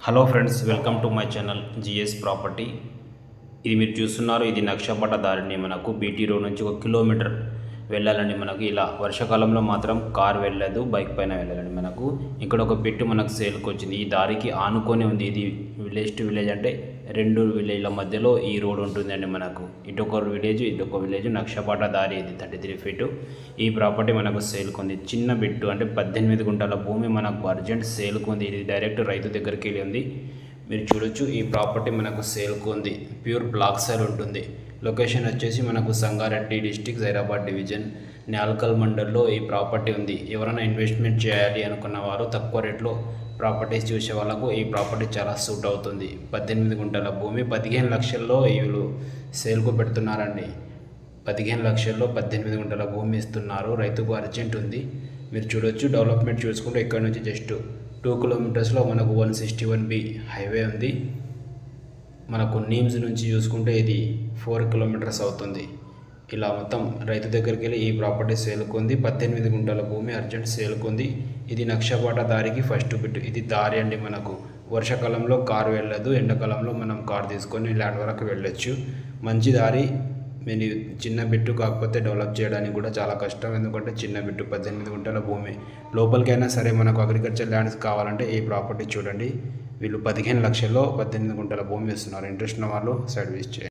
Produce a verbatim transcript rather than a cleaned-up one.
Hello friends, welcome to my channel GS property. ఇది మీరు చూస్తున్నారు, ఇది నక్షపట దారిని మనకు బీటీ రోడ్ నుంచి ఒక కిలోమీటర్ వెళ్ళాలండి. మనకు ఇలా వర్షాకాలంలో మాత్రం కార్ వెళ్ళదు, బైక్ పైన వెళ్ళాలండి. మనకు ఇక్కడ ఒక పెట్టు మనకు సేల్కి వచ్చింది. ఈ దారికి ఆనుకొని ఉంది. ఇది విలేజ్ టు విలేజ్ అంటే రెండు విలేజ్ల మధ్యలో ఈ రోడ్ ఉంటుందండి. మనకు ఇటొక విలేజ్ ఇటొక విలేజ్ నక్షపట దారి. ఇది థర్టీ త్రీ ఫీటు. ఈ ప్రాపర్టీ మనకు సేల్కి ఉంది. చిన్న బిట్టు అంటే పద్దెనిమిది గుంటల భూమి మనకు అర్జెంట్ సేల్కి ఉంది. ఇది డైరెక్ట్ రైతు దగ్గరికి వెళ్ళి ఉంది. మీరు చూడొచ్చు, ఈ ప్రాపర్టీ మనకు సేల్కు ఉంది. ప్యూర్ బ్లాక్ సైల్ ఉంటుంది. లొకేషన్ వచ్చేసి మనకు సంగారెడ్డి డిస్టిక్, జైరాబాద్ డివిజన్, న్యాల్కల్ మండల్లో ఈ ప్రాపర్టీ ఉంది. ఎవరైనా ఇన్వెస్ట్మెంట్ చేయాలి అనుకున్న వారు, తక్కువ రేట్లో ప్రాపర్టీస్ చూసే వాళ్ళకు ఈ ప్రాపర్టీ చాలా సూట్ అవుతుంది. పద్దెనిమిది గుంటల భూమి పదిహేను లక్షల్లో వీళ్ళు సేల్కు పెడుతున్నారండి. పదిహేను లక్షల్లో పద్దెనిమిది గుంటల భూమి ఇస్తున్నారు. రైతుకు అర్జెంట్ ఉంది. మీరు చూడొచ్చు, డెవలప్మెంట్ చూసుకుంటే ఇక్కడ నుంచి జస్ట్ టూ కిలోమీటర్స్లో మనకు one sixty one B highway ఉంది. మనకు నీమ్స్ నుంచి చూసుకుంటే ఇది ఫోర్ కిలోమీటర్స్ అవుతుంది. ఇలా మొత్తం రైతు దగ్గరికి వెళ్ళి ఈ ప్రాపర్టీ సేల్కుంది. పద్దెనిమిది గుంటల భూమి అర్జెంట్ సేల్కుంది. ఇది నక్షపాట దారికి ఫస్ట్ బిట్. ఇది దారి అండి. మనకు వర్షాకాలంలో కారు వెళ్ళదు, ఎండాకాలంలో మనం కారు తీసుకొని ల్యాండ్ వరకు వెళ్ళొచ్చు. మంచి దారి. మీరు చిన్న బిట్టు కాకపోతే డెవలప్ చేయడానికి కూడా చాలా కష్టం. ఎందుకంటే చిన్న బిట్టు పద్దెనిమిది గుంటల భూమి. లోపలికైనా సరే మనకు అగ్రికల్చర్ ల్యాండ్స్ కావాలంటే ఈ ప్రాపర్టీ చూడండి. వీళ్ళు పదిహేను లక్షల్లో పద్దెనిమిది గుంటల భూమి ఇస్తున్నారు. ఇంట్రెస్ట్ ఉన్న వాళ్ళు సైడ్ విజిట్ చేయండి.